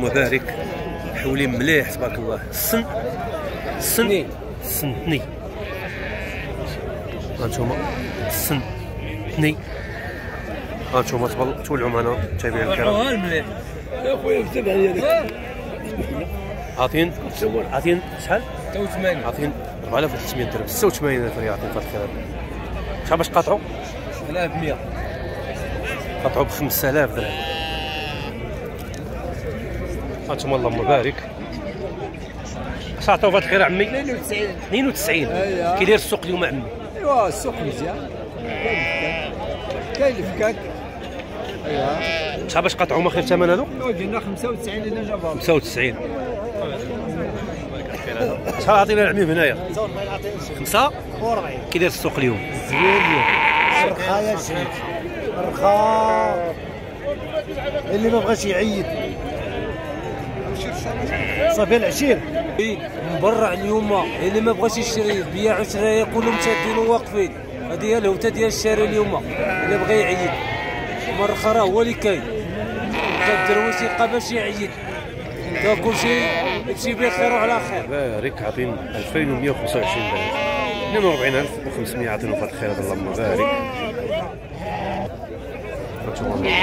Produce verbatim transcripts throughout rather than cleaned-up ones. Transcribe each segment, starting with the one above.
بارك. حولين مليح تبارك الله. السن السن السن ثني. هانتوما السن ثني. هانتوما تولعوا معنا متابعينا الكرام. مليح يا خويا كتب عليا. عاطين عاطين شحال؟ ستة وثمانين. عاطين أربعة آلاف وثلاثمية درهم. ستة وثمانين ألف ريال عاطين في هذا الخير. شحال باش قاطعوا؟ ثلاثة مية. قاطعوا ب خمسة آلاف درهم. هانتوما اللهم بارك. اش عطاو في هذا الخير عمي؟ اثنين وتسعين. اثنين وتسعين. أيوة. كي داير السوق اليوم عمي؟ ايوا السوق مزيان. كاين الفكاك. ايوا. شحال باش قاطعوا ما خير الثمن هذو؟ قلنا خمسة وتسعين الا جابهم. خمسة وتسعين. شحال عطينا العمي هنايا؟ خمسة وأربعين. كي داير السوق اليوم؟ زوين اليوم. رخا يا سيدي. رخا. اللي ما بغاش يعيد. صافي العشير. مبرع اليوم اللي ما بغاش يشري بيع عشرة كلهم شادين وواقفين. هذه هي الهوته ديال الشارع اليوم. اللي بغى يعيد مرة راه هو اللي كاين. كدروش يبقى باش يعيد. كل شيء يمشي بخير وعلى خير. بارك عاطين ألفين ومئة وخمسة وعشرين درهم. اثنين وأربعين ألف وخمسمية عاطينو في هذا الخير هذا اللهم بارك. اللهم بارك.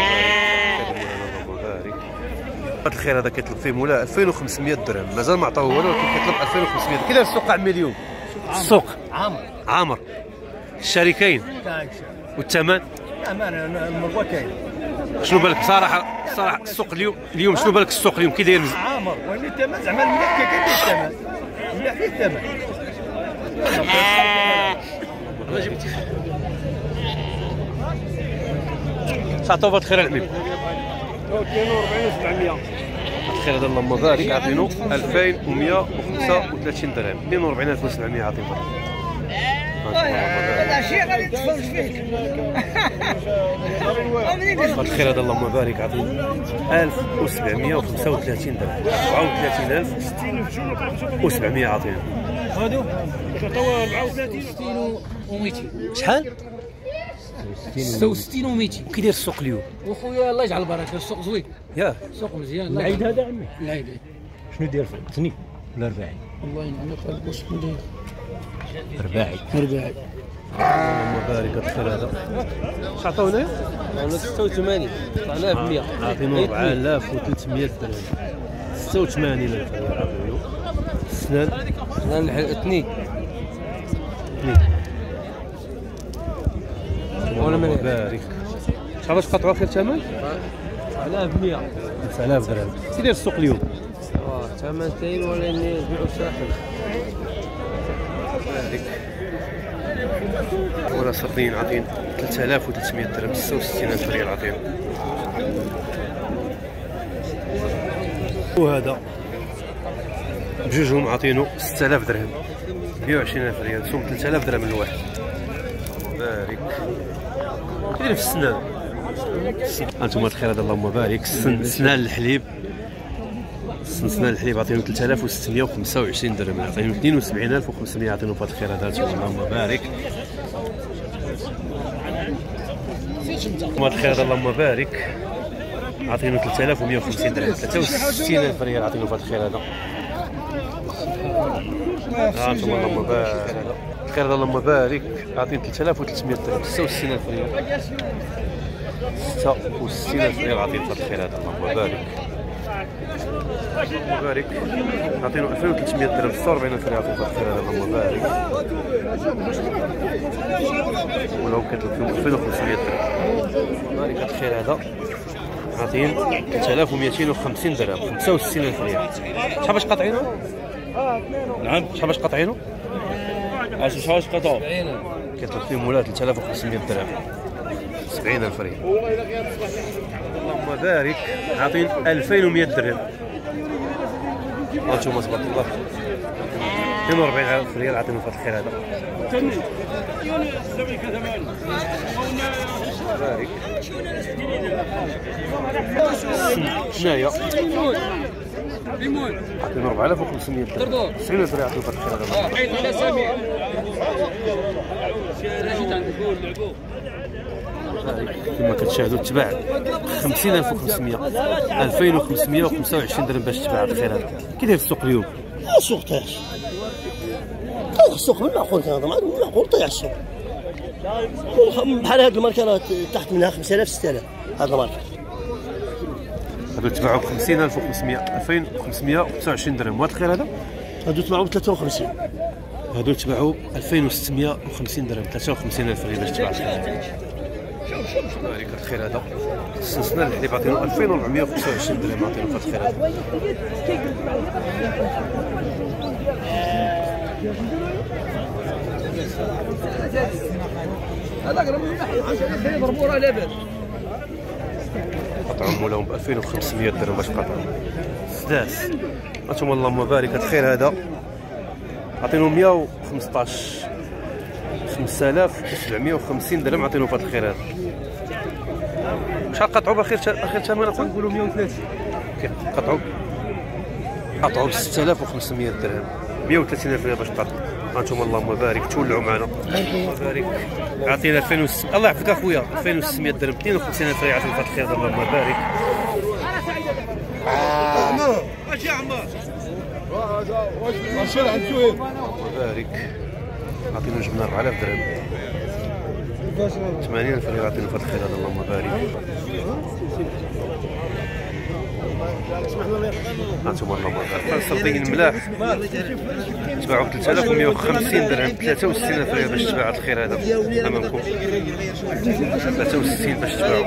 هذا الخير هذا كيطلب فيه مولا ألفين وخمسمية درهم. مازال ما عطاوه والو ولكن كيطلب ألفين وخمسمية. كي داير السوق عمي اليوم؟ السوق عامر. عامر. الشريكين والثمن؟ الثمن هو كاين. شنو بالك بصراحه صراحه السوق اليوم اليوم شنو بالك السوق اليوم كي داير؟ عامر ولكن الثمن زعما مليح كاين الثمن. مليح فيه الثمن. عطاو هذا الخير العميم؟ اثنين وأربعين وسبعمية. الخير هذا اللهم بارك عاطينو ألفين ومئة وخمسة وثلاثين درهم. اثنين وأربعين ألف وسبعمية عاطينو. هذا شيء غادي تفرج فيك. هذا الخير هذا اللهم بارك عاطينو ألف وسبعمية وخمسة وثلاثين درهم. أربعة وثلاثين ألف وسبعمية عاطينو. هادو كيعطيو أربعة وثلاثين ومئتين. شحال؟ ستة وستين ومئتين. وكي داير السوق اليوم؟ وخويا الله يجعل البركه السوق زوين. ياه السوق مزيان. العيد هذا عمي. العيد شنو داير فيه؟ ثني ولا رباعي؟ الله ينعمك على شكون داير؟ رباعي. رباعي. اللهم بارك هذا الخير هذا. اش عطاو هنايا؟ عطاونا ستة وثمانين. طلع ب مئة. عاطينو أربعة آلاف وثلاثمية درهم. ستة وثمانين ألف ريال عاطينو. السنان؟ السنان اثنين. اثنين. اللهم بارك. شحال باش قطعوا خير الثمن؟ على ب مئة. خمسة آلاف درهم. كي داير السوق اليوم؟ ثمن كاين ولا نبيعو ساخن. بارك. ولا سردين عاطين ثلاثة آلاف وثلاثمية درهم. ستة وستين ألف ريال عاطين. وهذا بجوجهم عاطينو ستة آلاف درهم. مئة وعشرين ألف ريال. سوم ثلاثة آلاف درهم الواحد. بارك. كاين في السنان. هانتوما الخير هذا اللهم بارك. سن سنان الحليب. سن سنان الحليب عاطينو ثلاثة آلاف وستمية وخمسة وعشرين درهم. عاطينو اثنين وسبعين ألف وخمسمية عاطينو في هذا الخير هذا اللهم بارك. هذا الخير هذا اللهم بارك. عاطينو ثلاثة آلاف ومئة وخمسين درهم. ثلاثة وستين ألف ريال عاطينو في هذا الخير هذا. هانتوما اللهم بارك. الخير هذا اللهم بارك عاطين ثلاثة آلاف وثلاثمية درهم. ستة وستين ألف ريال. ستة وستين ألف ريال عاطين في هذا الخير هذا اللهم بارك. اللهم بارك. عاطينو ألفين وثلاثمية درهم. ستة وأربعين ألف ريال عاطين في هذا الخير هذا اللهم بارك. ولاو كيطلب فيهم ألفين وخمسمية درهم. بارك هذا الخير هذا عاطين ثلاثة آلاف ومئتين وخمسين درهم. خمسة وستين ألف ريال. شحال باش قاطعينو؟ نعم شحال باش قاطعينو؟ اش شحال باش قاطعو؟ كيطلب فيهم ولا ثلاثة آلاف وخمسمية درهم. سبعين ألف ريال. اللهم بارك عاطين ألفين ومئة درهم. هانتوما تبارك الله اثنين وأربعين ألف ريال عاطينو في هذا الخير هذا. بارك. شناهي؟ عاطينو أربعة آلاف وخمسمية درهم. تسعين ألف ريال عاطينو في هذا الخير هذا. عيط على سمير. رشيد عندك. كما كتشاهدوا تباع خمسين ألف وخمسمية ألفين وخمسمية وخمسة وعشرين درهم باش تباع. هذا الخير هذا كي داير السوق اليوم؟ السوق طايح، طايح السوق بالمعقول، هذا بالمعقول طايح السوق. بحال هاد الماركه راه تحت منها خمسة آلاف ستة آلاف هاد الماركه. هادو تباعوا ب خمسين ألف وخمسمية ألفين وخمسمية وخمسة وعشرين درهم. وهاد الخير هذا هادو تباعوا ب ثلاثة وخمسين. هادو تباعوا ألفين وستمية وخمسين درهم، ثلاثة وخمسين ألف ريال باش تباع الخير. بارك الخير هذا السنسنه الحليب عطينو ألفين وأربعمية وخمسة وعشرين درهم عطينو في الخير هذا. قطعهم مولاهم ب ألفين وخمسمية درهم باش قطعهم. سداس هانتوما اللهم بارك. هاد الخير هذا عطينو مية وخمسطاش خمسة آلاف وسبعمية وخمسين درهم عطينو في هاد الخير هذا. شحال قطعوا باخر اخر ثمن؟ كنقولوا مية وثلاثين. قطعوا قطعوا ب ستة آلاف وخمسمية درهم، مية وثلاثين ألف ريال باش قطعوا. هانتوما اللهم بارك تولعوا معنا. اللهم بارك عطينا ألفين وستمية. الله يحفظك اخويا. ألفين وستمية درهم، اثنين وخمسين ألف ريال عطينا في هاد الخير هذا. اللهم بارك. اش يا عمار؟ واش عند زهير؟ اللهم بارك. عطينا جبنا أربعة آلاف درهم، ثمانين ألف ريال عطينا في هاد الخير هذا. اللهم بارك. هانتوما اللهم بارك. السلطين ملاح تباعوا ب ثلاثة آلاف ومية وخمسين درهم، ثلاثة وستين ألف ريال باش تباع هاد الخير هذا امامكم. ثلاثة وستين باش تباعوا.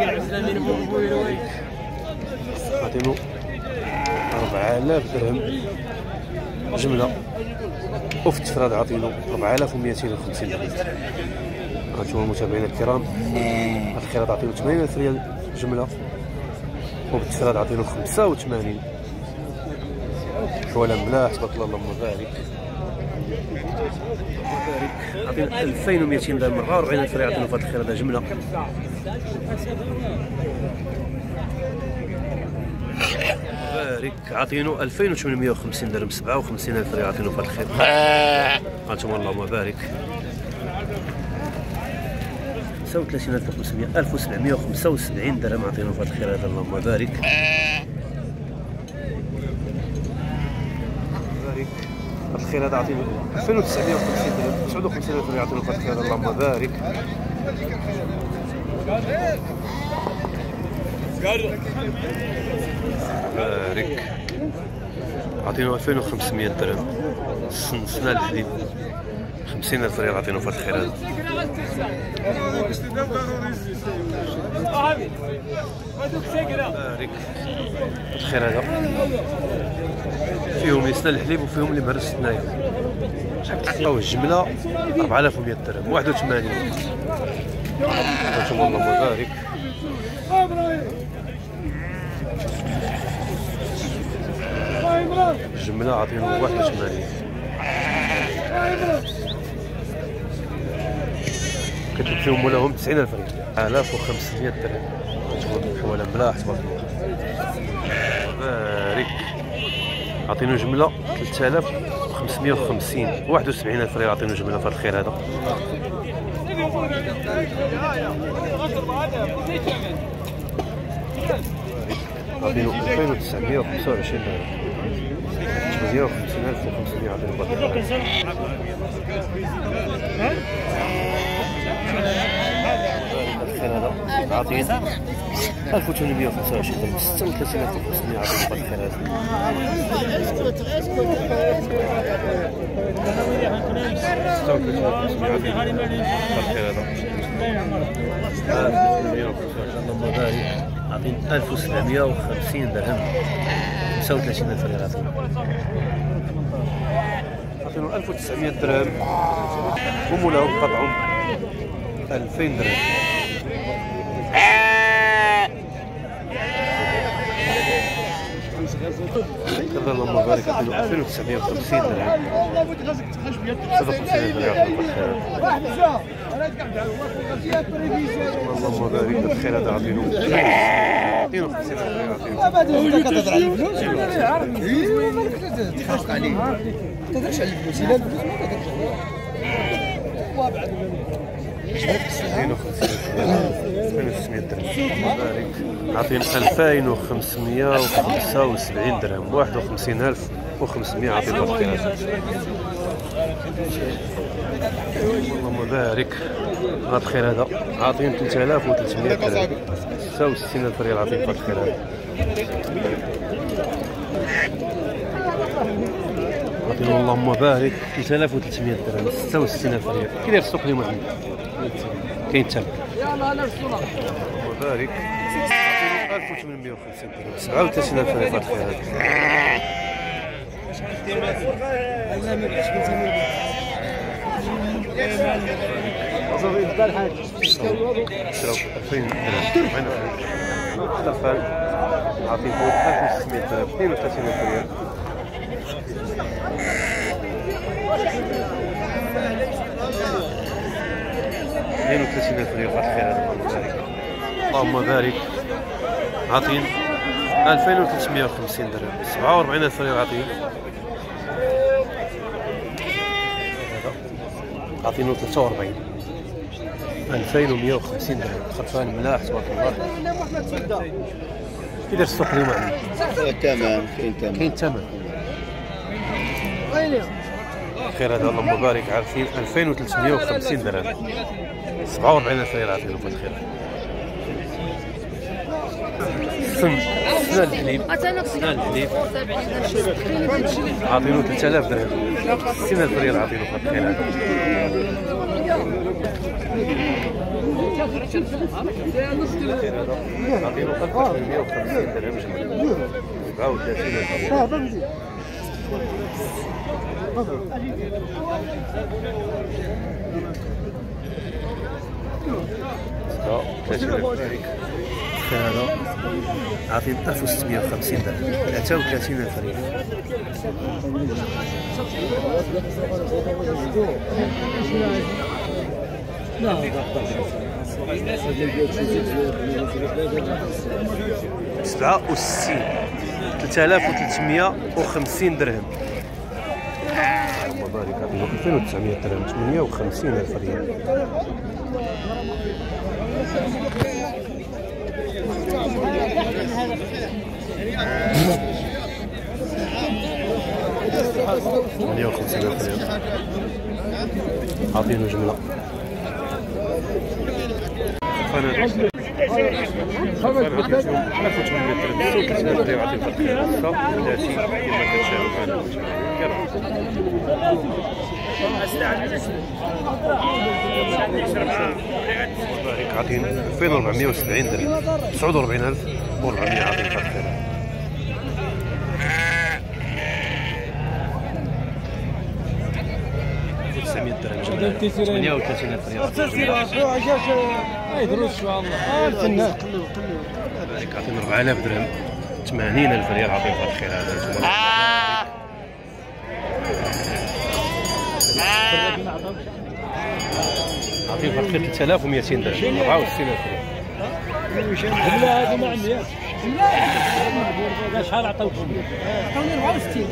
عطينو أربعة آلاف درهم جمله، وفي التفراد عطينو أربعة آلاف ومئتين وخمسين درهم. هانتوما المتابعين الكرام هاد الخير هذا عطينو ثمانين ألف ريال جمله، وبالتفراد عطينو خمسة وثمانين. حواله ملاح تبارك الله اللهم بارك. عطينا ألفين ومئتين درهم مرة، أربعين ألف ريال عطينو في هاد الخير هذا جمله. بارك عطينو ألفين وثمانمية وخمسين درهم، سبعة وخمسين ألف ريال عطينو في هاد الخير. هانتوما اللهم بارك. خمسة وثلاثين ألف وخمسمية ألف وسبعمية وخمسة وسبعين درهم عطينو في هاد الخير هذا. اللهم بارك. بارك. هاد الخير هذا عطينو ألفين وتسعمية وخمسين درهم، تسعة وخمسين ألف ريال عطينو في هاد الخير هذا. اللهم بارك. بارك عطينو ألفين وخمسمية درهم، سنسنا الحليب خمسين ألف ريال عطينو في هاد الخير هذا. بارك. الخير هذا فيهم اللي سنا الحليب وفيهم اللي مهرس الثنايا. عطاو الجمله أربعة آلاف ومئة درهم، واحد وثمانين. هانتوما اللهم بارك. الجمله عطينو واحد وثمانين. كتب فيهم مولاهم تسعين ألف ريال، آلاف وخمسمية درهم. حواله ملاح تبارك الله. بارك عطينو جمله ثلاثة آلاف وخمسمية وخمسين، واحد وسبعين ألف ريال عطينو جمله في هاد الخير هذا. عطينو ألفين وتسعمية وخمسة وعشرين درهم، ثمانية وخمسين ألف وخمسمية عطينو في هاد الخير. الخير هذا عطينا ألف وثمانمية وخمسة وعشرين درهم، ستة وثلاثين ألف وخمسمية عطينو في هاد الخير هذا. ستة وثلاثين ألف وخمسمية عطينو في الخير هذا. اللهم بارك. عطينا ألف وسبعمية وخمسين درهم، خمسة وثلاثين ألف ريال عطينو. عطينو ألف وتسعمية درهم، ومولاهم قطعهم ألفين درهم. كذا اللهم بارك. عطينو ألفين وتسعمية وخمسين درهم، سبعة وخمسين ألف ريال عطينو في الخير. اللهم بارك. الخير هذا عطينو عطينو خمسين ألف ريال عطينو. كتهضر على الفلوس تخافق عليه، ما تهضرش على الفلوس. الا الفلوس ما تهضرش. اثنين وخمسين ألفين وستمية درهم. الله يبارك. عاطين ألفين وخمسمية وخمسة وسبعين درهم. واحد وخمسين ألف وخمسمية عاطين الخير. اللهم بارك. هذا الخير هذا عاطين ثلاثة آلاف وثلاثمية درهم. ستة وستين ألف ريال عاطين في الخير هذا. عاطين اللهم بارك ثلاثة آلاف وثلاثمية درهم. ستة وستين ألف ريال. كي داير السوق اليوم عندنا؟ كاين التمر. اللهم بارك. ألف وثمانمية وخمسين درهم. سبعة وثلاثين ألف ريال في الخير هذا. شراو ألفين درهم. طرفان عاطين فوق ألف وستمية درهم. اثنين وثلاثين ألف ريال. اثنين وثلاثين ألف ريال فاتح خير هذا. اللهم بارك. عاطين ألفين وثلاثمية وخمسين درهم. سبعة وأربعين ألف ريال عاطين. عاطينو ثلاثة وأربعين. ألفين ومية وخمسين درهم. خرفان ملاح تبارك الله. كي داير السوق اليوم عندنا؟ تمام. كاين تمام. كاين الثمن. خير هذا اللهم بارك. عارفين ألفين وثلاثمية وخمسين درهم. سبعة وأربعين ألف ريال عاطينو في الخير. سن سنان الحليب. سنان الحليب عاطينو ثلاثة آلاف درهم. ستين ألف ريال عاطينو في الخير هذا. عاطينو ألف وثمانمية وخمسين درهم. سبعة وثلاثين ألف ريال. هذا عاطين ألف وستمية وخمسين درهم. ثلاثة وثلاثين ألف ريال. سبعة وستين. ثلاثة آلاف وثلاثمية وخمسين درهم. اللهم بارك. عاطين ألفين وتسعمية درهم. ثمانية وخمسين ألف ريال. ثمانية وخمسين ألف ريال. عاطينو جملة. فانا فانا ألف وثمانمية درهم. ثلاثين ألف ريال عاطين في الخير. ثلاثين كما كتشاهدوا فانا. بارك. عاطين ألفين وأربعمية وسبعين درهم. تسعة وأربعين ألف وأربعمية عاطين في الخير. تسعمية درهم جملة. ثمانية وثلاثين ألف ريال. ما يدروش ان شاء الله. بارك. عاطين أربعة آلاف درهم. ثمانين ألف ريال عاطين في الخير هذا. عاطين في الخير ثلاثة آلاف ومئتين درهم. أربعة وستين ألف ريال. لا هذه ما عندي. لا شحال عطاوكم؟ عطاوني أربعة وستين.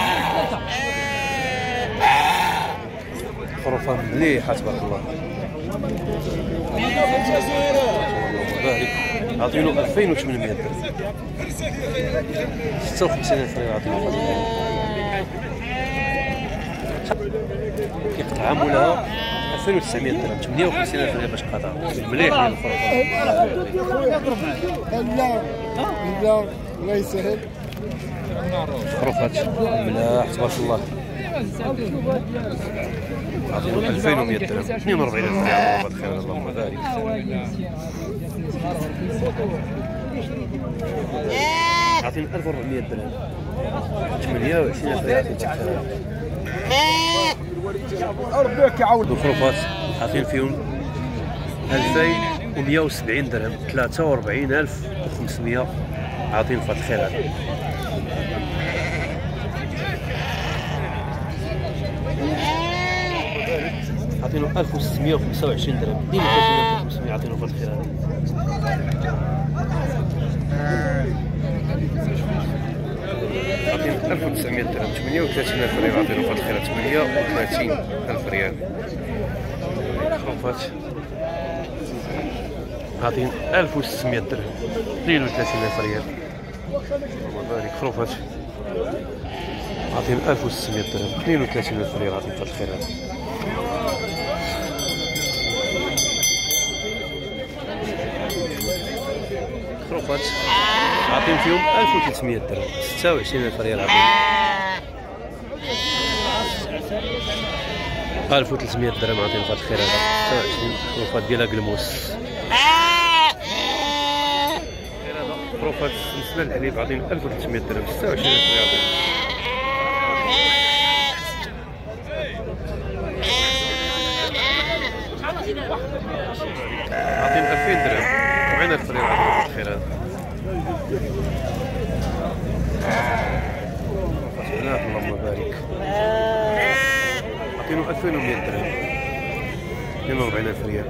خروفان مليحة تبارك الله. بارك. عاطينو ألفين وثمانمية درهم. ستة وخمسين ألف ريال عاطينو. كيقطع مولاها ألفين وتسعمية درهم. ثمانية وخمسين ألف ريال باش قطع. مليح ديال الخروفان. لا لا الله يسهل. خروفات ملاح تبارك الله. عاطينو ألفين ومية درهم. اثنين وأربعين ألف ريال. الله خير. اللهم بارك. عاطين ألف وأربعمية درهم. ثمانية وعشرين ألف ريال. ربك يعاود. الخروفات عاطين فيهم ألفين ومية وسبعين درهم. ثلاثة وأربعين ألف وخمسمية عاطين في الخير هذا. عاطينو ألف وستمية وخمسة وعشرين درهم. اثنين وثلاثين ألف وخمسمية عاطينو في الخير هذا. عاطين ألف وتسعمية درهم. ثمانية وثلاثين ألف ريال عاطينو في الخير. ثمانية وثلاثين ألف ريال. خروفات عاطين ألف وستمية درهم، اثنين وثلاثين ألف ريال. الله يبارك خروفات عاطين ألف وستمية درهم، اثنين وثلاثين ألف ريال عاطين في الخير هذا. خروفات عاطين فيهم ألف وثلاثمية درهم، ستة وعشرين ألف ريال عاطين. ألف وثلاثمية درهم عاطين في الخير هذا، ستة وعشرين خروفات ديال قلموس. خروفات نسنا الحليب عاطين ألف وثلاثمية درهم، ستة وعشرين ألف ريال عاطين. عاطين ألفين درهم، أربعين ألف ريال عاطين في الخير هذا. بنات اللهم بارك عاطينو ألفين ومية درهم، اثنين وأربعين ألف ريال.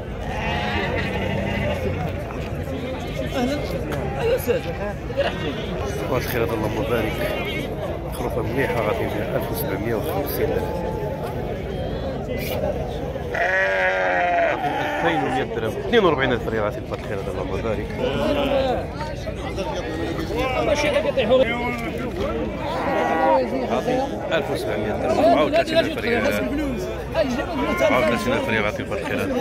اهلا ايوا استاذ صباح الخير اللهم بارك. خروفه مليحه غادي فيها ألف وسبعمية وخمسين درهم، ألفين ومية درهم، اثنين وأربعين ألف ريال. عاطين صباح الخير اللهم بارك. عاطين ألف وسبعمية درهم، أربعة وثلاثين ألف ريال، أربعة وثلاثين ألف ريال. عاطين صباح الخير.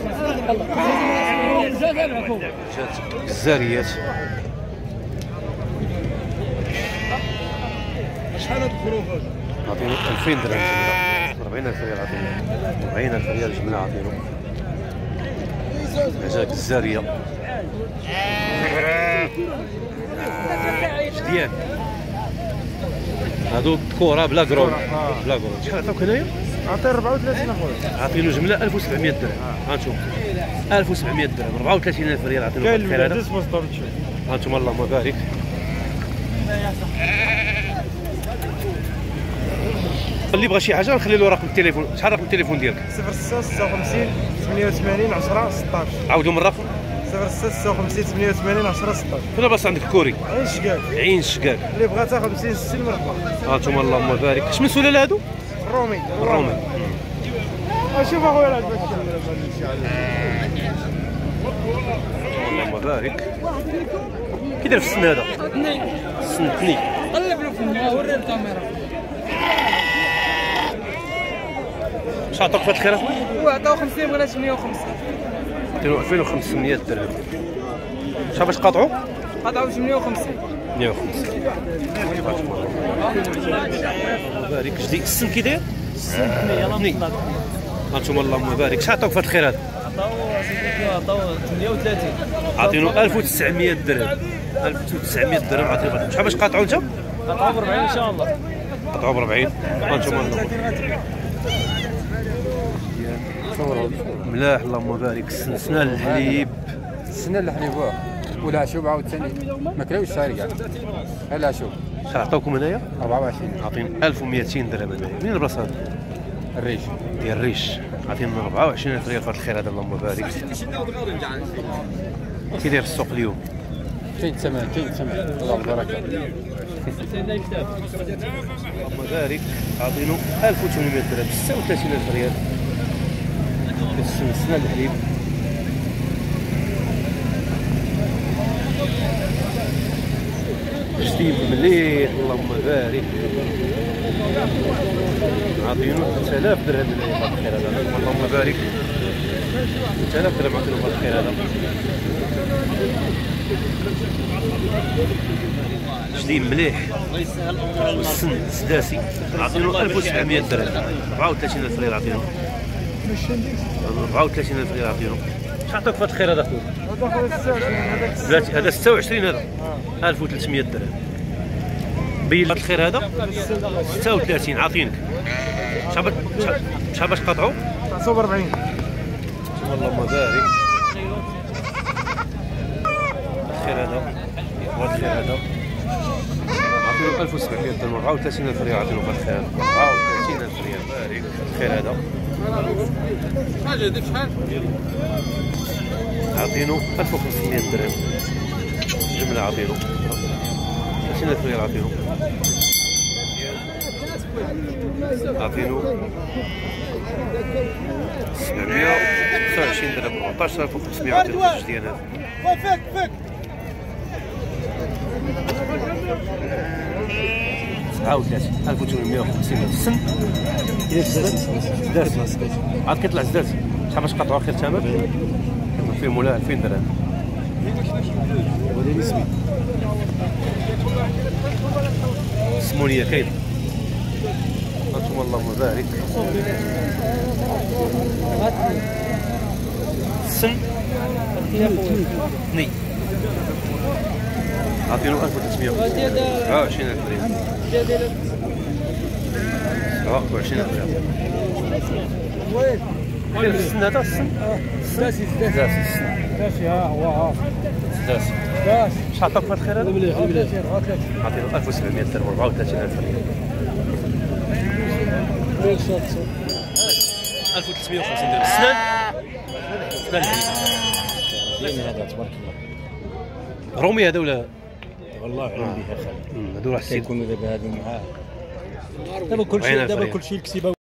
جات الزاريات شحال هاد الخروفات؟ عاطينو ألفين درهم جمله، أربعين ألف ريال. عاطينو أربعين ألف ريال جمله. عاطينو جات الزاريه جديان. هادو كره بلا كرون بلا كرون. شحال عطاوك هنايا؟ عطيه أربعة وثلاثين اخويا. عاطينو جمله ألف وسبعمية درهم. هانتوما ألف وسبعمية درهم، أربعة وثلاثين ألف ريال. عاطينو في الخير هذا. هانتوما اللهم بارك. اللي بغى شي حاجه نخلي له رقم التليفون. شحال رقم التليفون ديالك؟ صفر ستة ستة وخمسين ثمانية وثمانين عشرة ستطاش. عاودوا من الرقم. صفر ستة ستة وخمسين ثمانية وثمانين عشرة ستطاش. فين بلاصه عندك كوري؟ عين شقاق. عين الشقاق. اللي بغاتها خمسين ستين مربع. هانتوما اللهم بارك. اش من سلاله هادو؟ الرومي. الرومي. شوف اخويا هذا اللهم بارك. كي داير في السن هذا؟ السن اثنين. قلب له فما وري الكاميرا. شحال عطاك في هاد الخير اخويا؟ هو عطاو خمسين بغينا ثمانية وخمسين. عطينو ألفين وخمسمية درهم. شحال باش قاطعوا؟ قطعوا ثمانية وخمسين. ثمانية وخمسين. بارك جديد. السن كي داير؟ السن اثنين. هانتوما اللهم بارك. شحال عطاوك في هاد الخير هذا؟ عطاو سيدي عطاو ثمانية وثلاثين. عطينو ألف وتسعمية درهم، ألف وتسعمية درهم. عطينو شحال باش قاطعوا انت؟ قطعوا ب أربعين ان شاء الله. قطعوا ب أربعين. هانتوما اللهم ملاح اللهم بارك. سنسنا الحليب. السنه الحليب واه ولا شوف عاوتاني ما كلاوش صاير كاع. هلا شوف شحال عطاوكم هنايا؟ أربعة وعشرين. عاطين ألف ومئتين درهم هنايا. منين البلاصه هذه؟ الريش ديال الريش. عاطين أربعة وعشرين ألف ريال في هذا الخير هذا اللهم بارك. كي داير السوق اليوم؟ كاين ثمن كاين ثمن الله البركه. اللهم بارك. عاطينو ألف وثمانمية درهم، ستة وثلاثين ألف ريال. كتسنسنا الحليب. جديد مليح اللهم بارك. عاطينو ثلاثة آلاف درهم هنايا في الخير هذا اللهم بارك. ثلاثة آلاف درهم عاطينو في الخير هذا. جديد مليح والسن سداسي. عاطينو ألف وسبعمية درهم، أربعة وثلاثين ألف ريال. عاطينو أربعة وثلاثين ألف ريال. عاطينو شحال عطاك في هذا الخير هذا خويا؟ هذا ستة وعشرين. هذا ألف وثلاثمية درهم. بين هذا الخير هذا ستة وثلاثين. عاطينك شحال شحال باش قطعوا؟ تعطوا ب أربعين. اللهم بارك. الخير هذا وهذا الخير هذا عاطينو ألف وسبعمية درهم، أربعة وثلاثين ألف ريال. عاطينو في الخير هذا أربعة وثلاثين ألف ريال. بارك. الخير هذا شحال هذيك شحال؟ عاطينو ألف وخمسمية درهم جمله. عاطينو ثلاثين ألف ريال. عاطينو عاطينو سبعمية وخمسة وعشرين درهم، أربعطاش ألف وخمسمية. عاطينو في الجديان هذا. فك فك سبعة وثلاثين ألف وثمانمائة وخمسين السن زدات عاد كيطلع زدات شحال باش قطعوا اخر ثمن كيطلع فيه مولا ألفين درهم ولا نسبي السمونيه كاين انتم اللهم بارك السن اثنين عطينو ألف وثلاثمائة سبعة وعشرين ألف ريال سبعة وعشرين ألف ريال وين السن هذا السن؟ سداسي سداسي السن سداسي ها هو ها سداسي سداسي شحال عطاك في هذا الخير هذا؟ مليح مليح عطينو ألف وسبعمائة درهم أربعة وثلاثين ألف ريال ألف وثلاثمائة وخمسين درهم السنان السنان زين هذا تبارك الله رومي هذا ولا والله عندي يا خالد هذو راه السيد يكونوا دابا هادو معاه دابا كلشي دابا كلشي الكسيبه